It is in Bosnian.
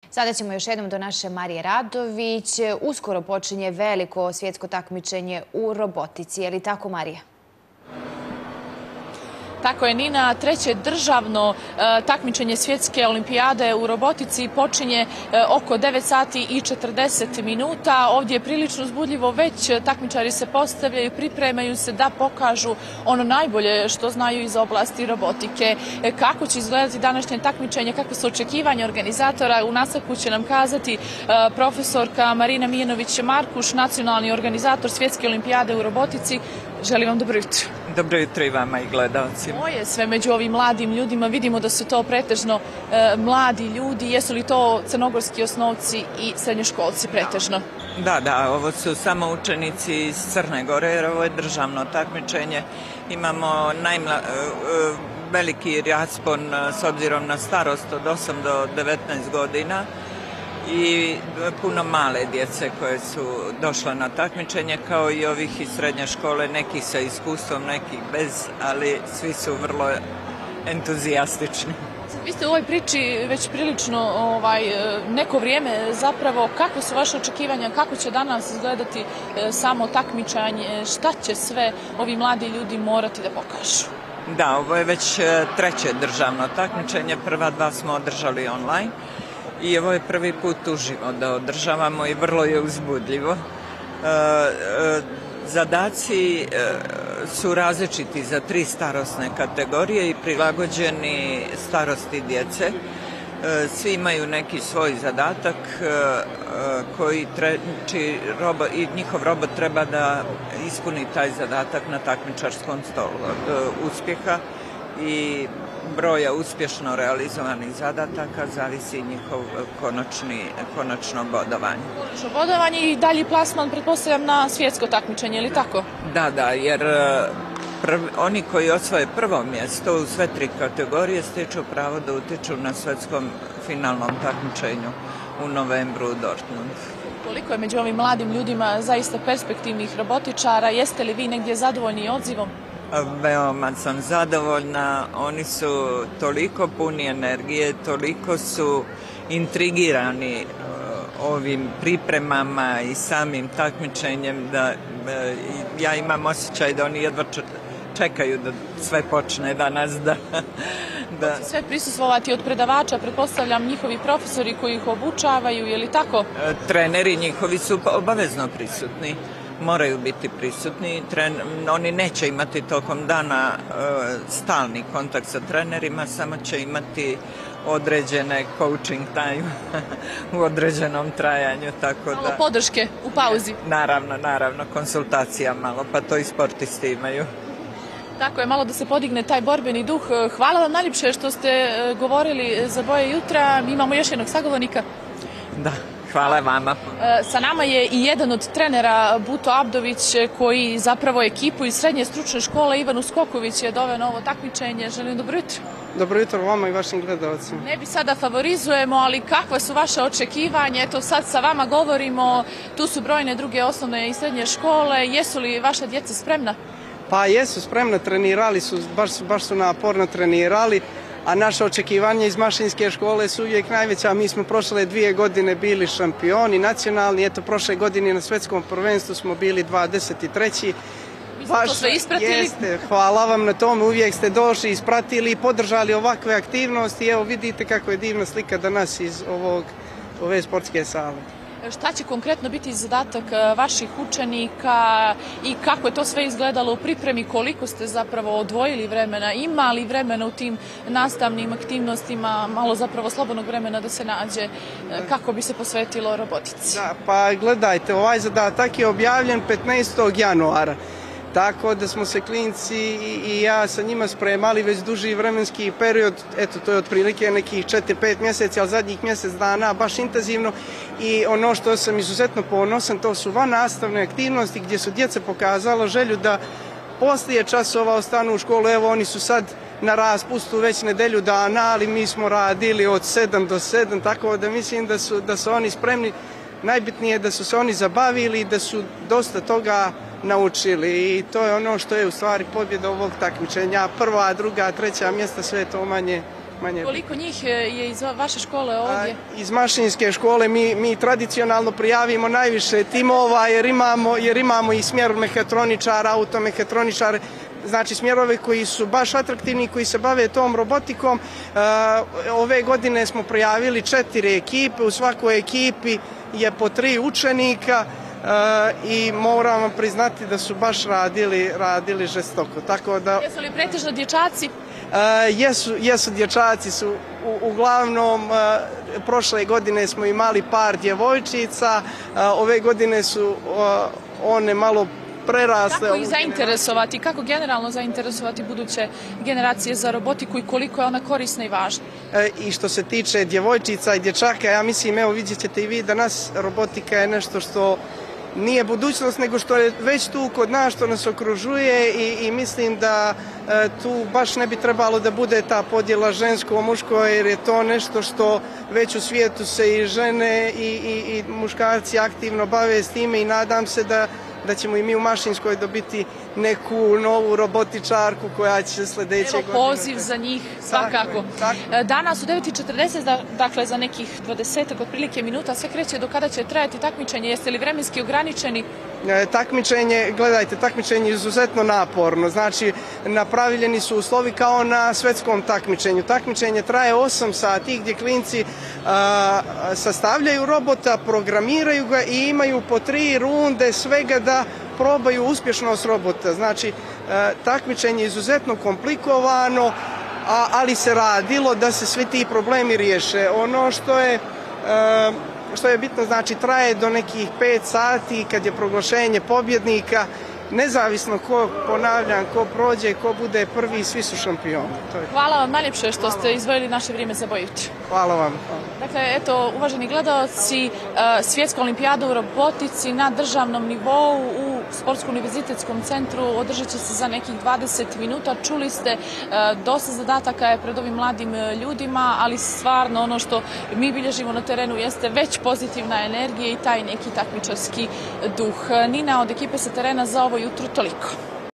Sada ćemo još jednom do naše Marije Radović. Uskoro počinje veliko svjetsko takmičenje u robotici. Je li tako, Marija? Tako je, Nina. Treće državno takmičenje svjetske olimpijade u robotici počinje oko 9 sati i 40 minuta. Ovdje je prilično uzbudljivo, već takmičari se postavljaju, pripremaju se da pokažu ono najbolje što znaju iz oblasti robotike. Kako će izgledati današnje takmičenje, kakve su očekivanja organizatora, u nastavku će nam kazati profesorka Marina Mijanović-Markuš, nacionalni organizator svjetske olimpijade u robotici. Želim vam dobro jutro. Dobro jutro i vama i gledalcima. Ovo je sve među ovim mladim ljudima. Vidimo da su to pretežno mladi ljudi. Jesu li to crnogorski osnovci i srednjoškolci pretežno? Da, ovo su samo učenici iz Crne Gore, jer ovo je državno takmičenje. Imamo veliki raspon s obzirom na starost od 8 do 19 godina i puno male djece koje su došle na takmičenje, kao i ovih iz srednje škole, neki sa iskustvom, neki bez, ali svi su vrlo entuzijastični. Vi ste u ovoj priči već prilično neko vrijeme zapravo. Kako su vaše očekivanja, kako će danas izgledati samo takmičenje, šta će sve ovi mladi ljudi morati da pokažu? Da, ovo je već treće državno takmičenje, prva dva smo održali online. I ovo je prvi put uživo da održavamo i vrlo je uzbudljivo. Zadaci su različiti za 3 starosne kategorije i prilagođeni starosti djece. Svi imaju neki svoj zadatak i njihov robot treba da ispuni taj zadatak na takmičarskom stolu. Od uspjeha i broja uspješno realizovanih zadataka zavisi njihov konačno bodovanje. Konačno bodovanje i dalji plasman, pretpostavljam, na svjetsko takmičenje, ili tako? Da, jer oni koji osvoje prvo mjesto u sve 3 kategorije stječu pravo da utječu na svjetskom finalnom takmičenju u novembru u Dortmundu. Koliko je među ovim mladim ljudima zaista perspektivnih robotičara? Jeste li vi negdje zadovoljni odzivom? Veoma sam zadovoljna, oni su toliko puni energije, toliko su intrigirani ovim pripremama i samim takmičenjem da ja imam osjećaj da oni jedva čekaju da sve počne danas. Sve prisustvovati od predavača, pretpostavljam njihovi profesori koji ih obučavaju, je li tako? Treneri njihovi su obavezno prisutni. Moraju biti prisutni. Oni neće imati tokom dana stalni kontakt sa trenerima, samo će imati određene coaching time u određenom trajanju. Malo podrške u pauzi. Naravno, konsultacija malo, pa to i sportisti imaju. Tako je, malo da se podigne taj borbeni duh. Hvala vam najljepše što ste govorili za Boje jutra. Mi imamo još jednog sagovornika. Da. Hvala vama. Sa nama je i jedan od trenera, Buto Abdović, koji zapravo ekipu iz srednje stručne škole Ivan Uskoković je doveo na ovo takmičenje. Želim dobro jutro. Dobro jutro vama i vašim gledalcima. Ne bi sada favorizujemo, ali kakva su vaše očekivanja? Eto, sad sa vama govorimo, tu su brojne druge osnovne i srednje škole. Jesu li vaša djeca spremna? Pa jesu spremna, trenirali su, baš su naporno trenirali. A naše očekivanje iz mašinske škole su uvijek najveća. Mi smo prošle 2 godine bili šampioni nacionalni. Eto, prošle godine na svjetskom prvenstvu smo bili 23. Mi smo to sve ispratili. Jeste, hvala vam na tome. Uvijek ste došli, ispratili i podržali ovakve aktivnosti. Evo vidite kako je divna slika danas iz ove sportske sale. Šta će konkretno biti zadatak vaših učenika i kako je to sve izgledalo u pripremi, koliko ste zapravo odvojili vremena, ima li vremena u tim nastavnim aktivnostima, malo zapravo slobodnog vremena da se nađe kako bi se posvetilo robotici? Da, pa gledajte, ovaj zadatak je objavljen 15. januara. Tako da smo se klinci i ja sa njima spremali već duži vremenski period, eto to je otprilike nekih 4-5 mjeseci, ali zadnjih mjesec dana baš intenzivno i ono što sam izuzetno ponosan, to su vannastavne aktivnosti gdje su djeca pokazala želju da poslije časova ostanu u školu. Evo oni su sad na raspustu već nedjelju dana, ali mi smo radili od 7 do 7, tako da mislim da su oni spremni. Najbitnije je da su se oni zabavili i da su dosta toga naučili i to je ono što je u stvari pobjeda ovog takmičenja. 1., 2., 3. mjesta, sve je to manje. Koliko njih je iz vaše škole ovdje? Iz mašinske škole mi tradicionalno prijavimo najviše timova jer imamo i smjer mehatroničara, automehatroničara, znači smjerove koji su baš atraktivni, koji se bave tom robotikom. Ove godine smo prijavili 4 ekipe, u svakoj ekipi je po 3 učenika i moram vam priznati da su baš radili žestoko. Tako da, jesu li pretežno dječaci? Jesu dječaci su uglavnom, prošle godine smo imali par djevojčica, ove godine su one malo prerasle. Kako ih zainteresovati, kako generalno zainteresovati buduće generacije za robotiku i koliko je ona korisna i važna? I što se tiče djevojčica i dječaka, ja mislim, evo vidjet ćete i vi danas, robotika je nešto što nije budućnost, nego što je već tu kod nas, što nas okružuje i mislim da tu baš ne bi trebalo da bude ta podjela žensko-muško, jer je to nešto što već u svijetu se i žene i muškarci aktivno bave s time i nadam se da ćemo i mi u Mašinskoj dobiti neku novu robotičarku koja će sljedeće godine... Evo poziv za njih svakako. Danas u 9:40, dakle za nekih 20 otprilike minuta, sve kreće do kada će trajati takmičenje. Jeste li vremenski ograničeni? Takmičenje, gledajte, takmičenje je izuzetno naporno. Znači, napravljeni su uslovi kao na svetskom takmičenju. Takmičenje traje 8 sati gdje klinci sastavljaju robota, programiraju ga i imaju po 3 runde svega da probaju uspješnost robota. Znači, takmičenje je izuzetno komplikovano, ali se radilo da se svi ti problemi riješe. Ono što je bitno, znači, traje do nekih 5 sati kad je proglašenje pobjednika. Nezavisno ko, ponavljam, ko prođe, ko bude prvi, svi su šampioni. Hvala vam najljepše što ste izdvojili naše vrijeme za Bojuć. Hvala vam. Dakle, eto, uvaženi gledaoci, Svjetska olimpijada u robotici na državnom nivou u Sportsko-univerzitetskom centru održat će se za nekih 20 minuta. Čuli ste, dosta zadataka je pred ovim mladim ljudima, ali stvarno ono što mi bilježimo na terenu jeste već pozitivna energija i taj neki takmičarski duh. Nina, od ekipe sa terena za ovo jutro toliko.